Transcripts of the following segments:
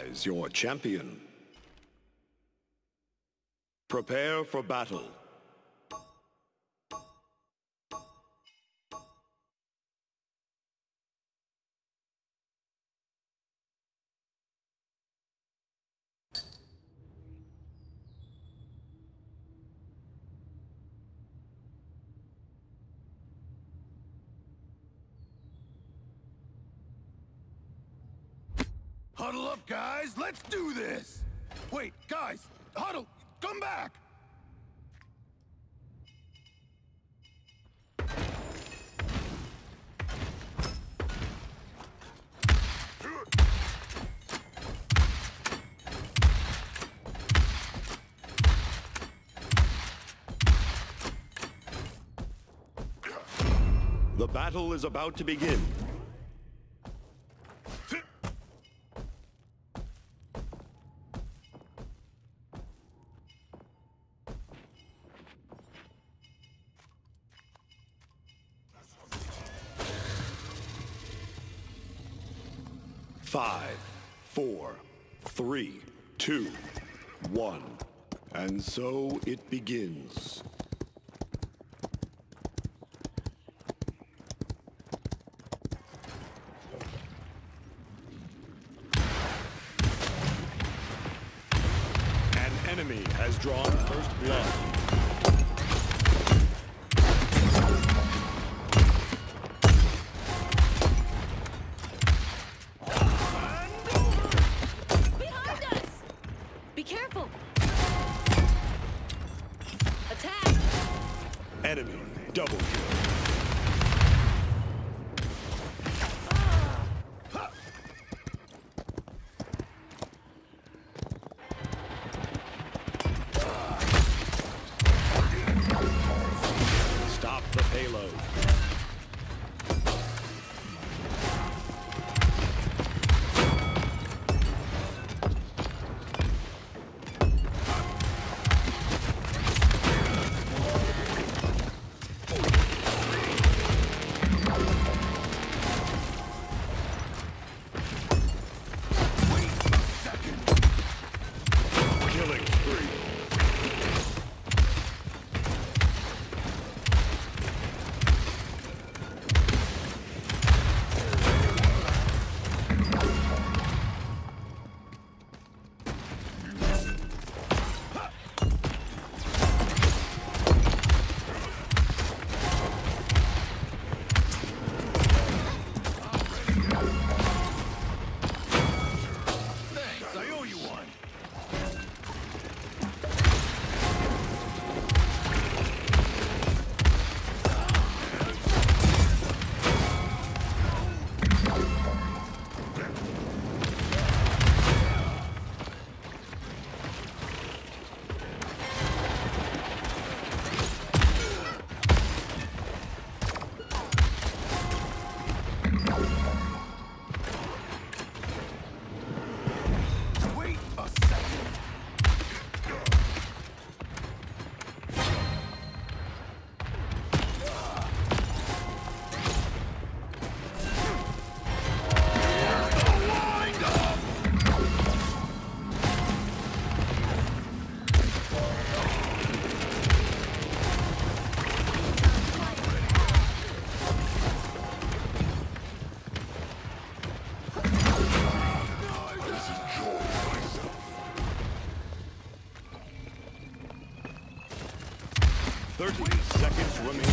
Neutralize your champion. Prepare for battle. Huddle up, guys! Let's do this! Wait, guys! Huddle! Come back! The battle is about to begin. Five, four, three, two, one. And so it begins. An enemy has drawn first blood. Enemy double kill. Stop the payload. Seconds remaining.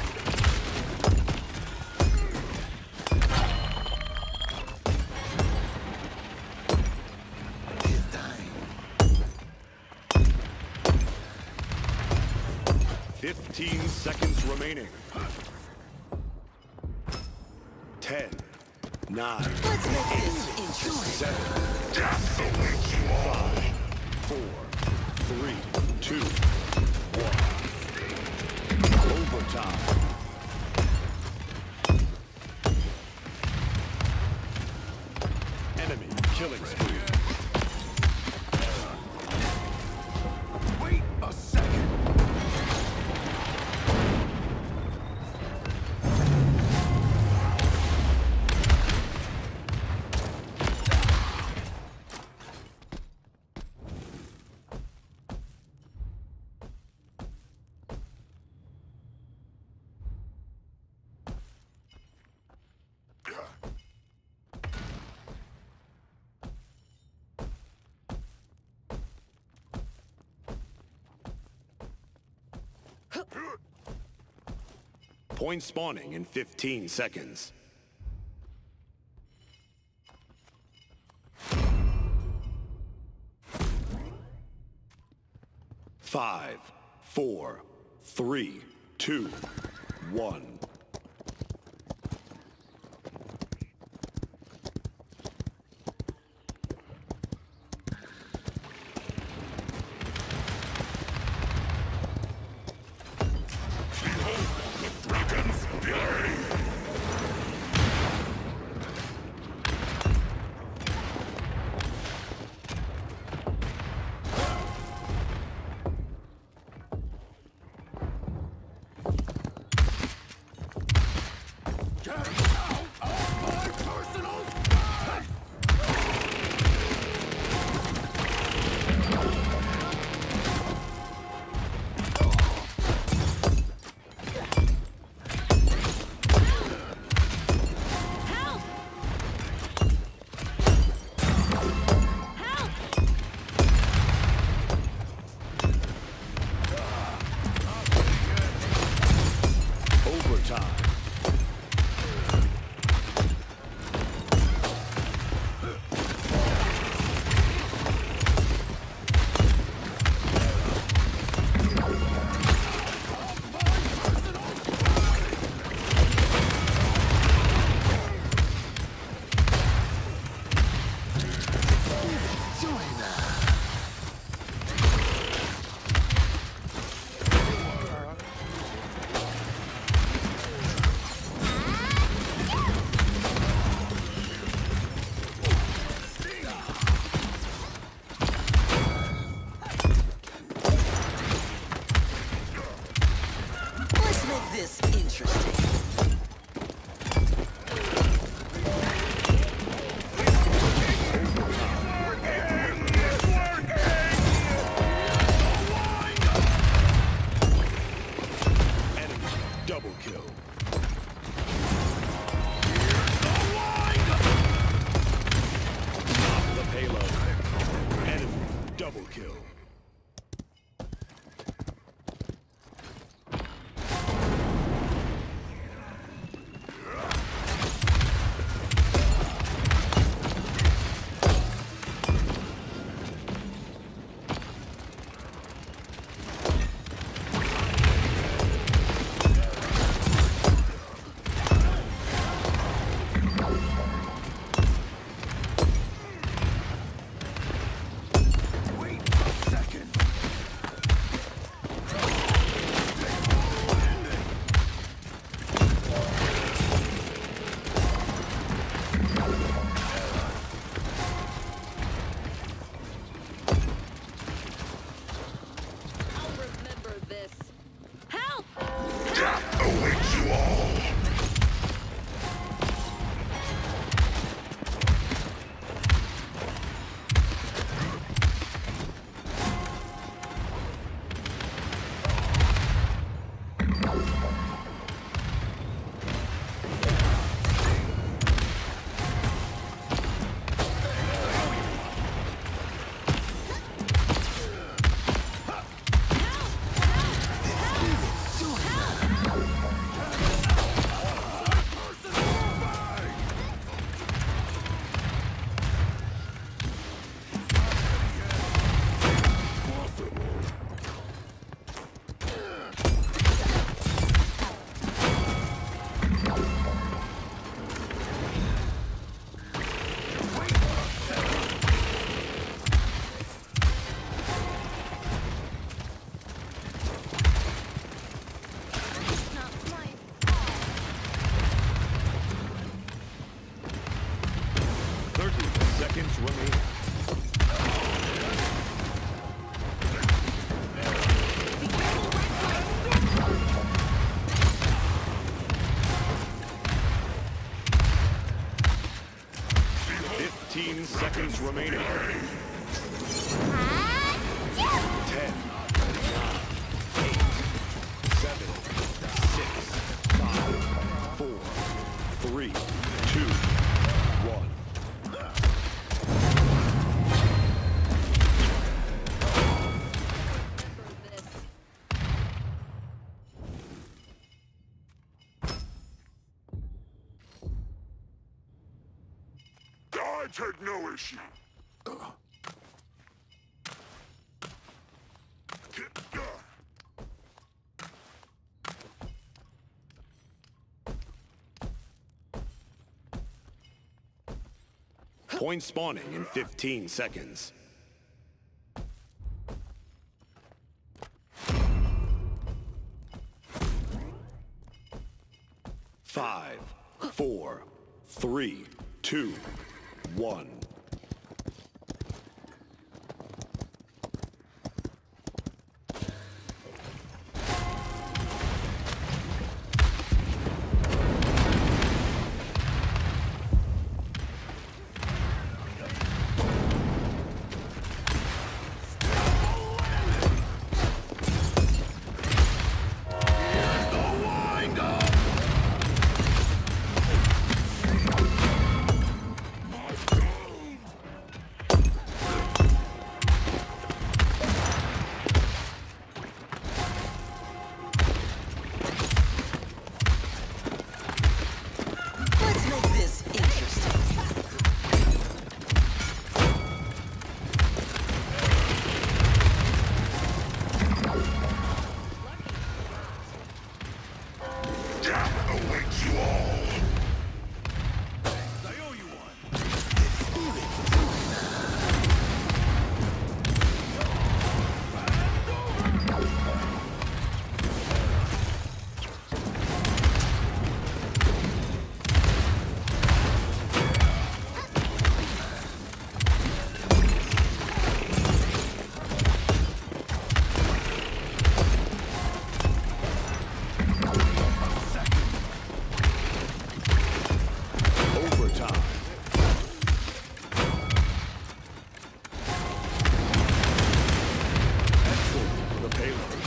It's time. 15 seconds remaining. 10, 9, 8, 7, 5, 4, 3, 2, 1. Overtime. Enemy killing spree. Wait a second. Point spawning in 15 seconds. 5, 4, 3, 2, 1. take no issue. Point spawning in 15 seconds. 5, 4, 3, 2, 1. Let's make this interesting. Death awaits you all. I owe you one. Overtime. Excellent for the payload.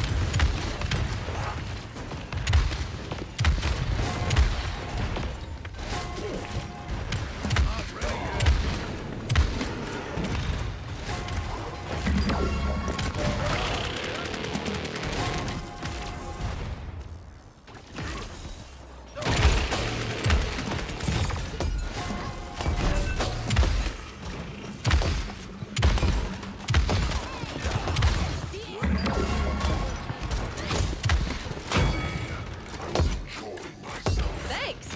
Thanks.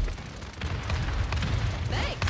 Thanks.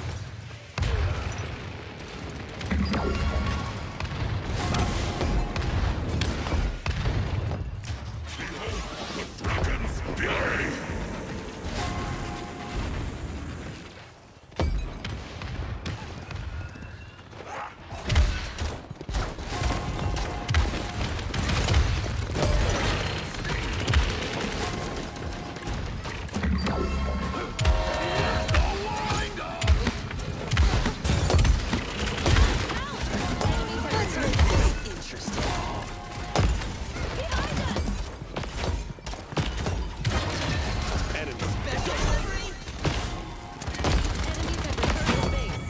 Let's make this interesting. Enemy. Special delivery. Enemies have returned to base.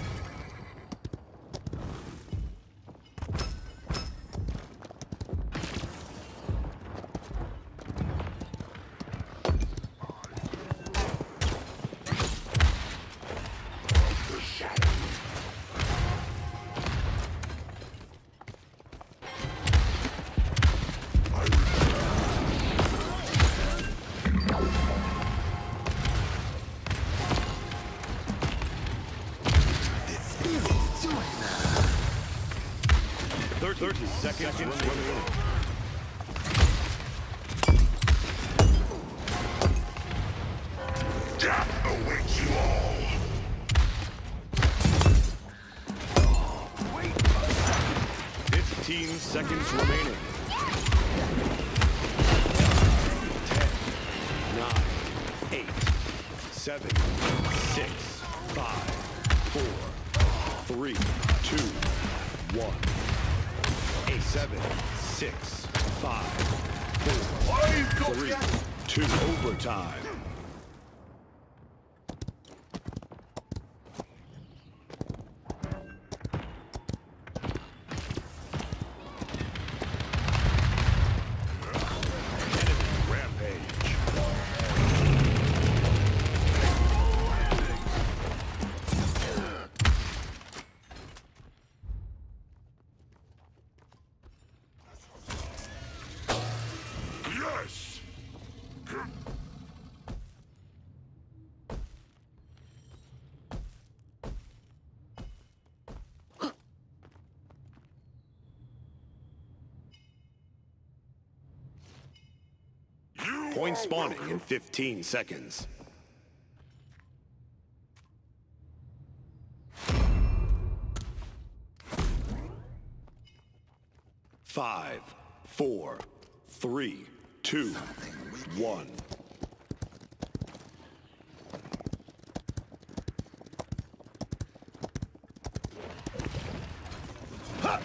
Thirty seconds remaining. Death awaits you all. 15 seconds remaining. 10, 9, 8, 7, 6, 5, 4, 3, 2, 1. 8, 7, 6, 5, 4, 3, 2. Overtime. Rampage. Point spawning in 15 seconds. 5, 4, 3, 2, 1. Ha!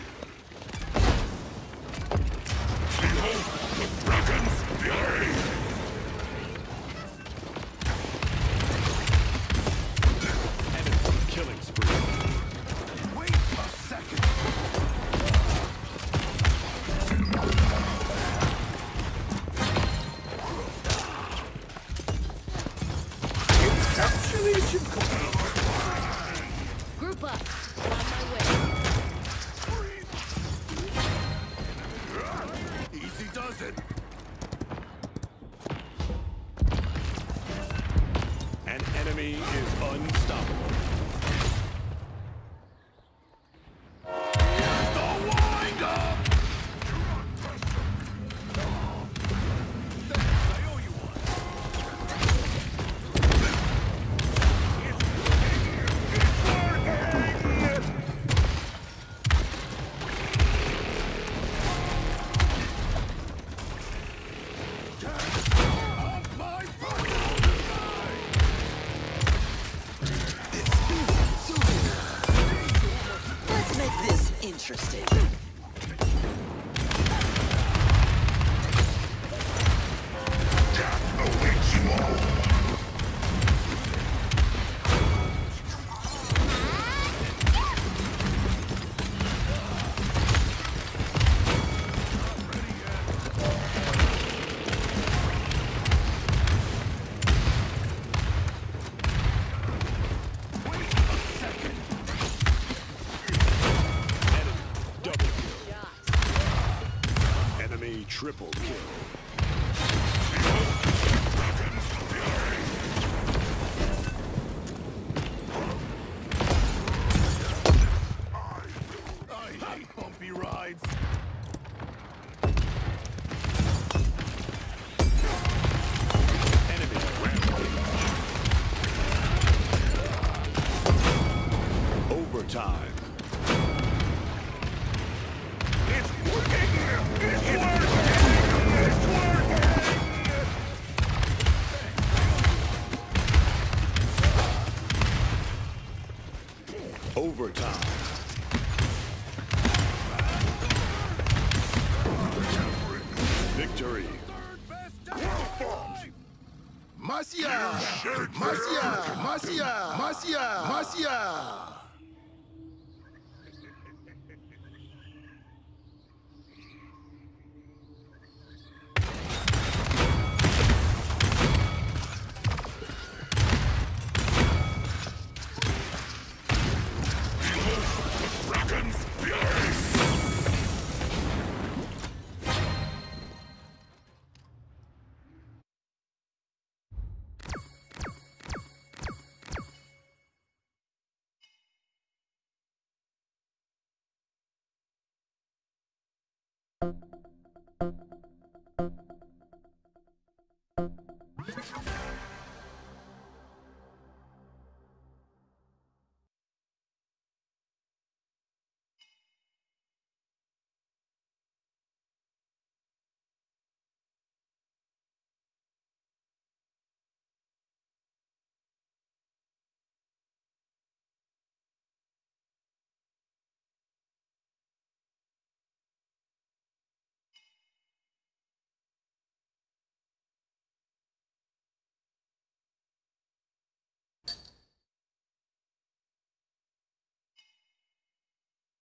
Enemy killing spree. Wait a second. Encapsulation complete. Group up. On my way. Easy does it. An enemy is unstoppable. The wind up. I owe you one. Of my Let's make this interesting. Double kill. Enemy triple kill. I hate bumpy rides. Enemy rampage. Overtime. It's working! It's working! It's working! Overtime. Victory. Marcia! Marcia! Marcia! Marcia! Marcia!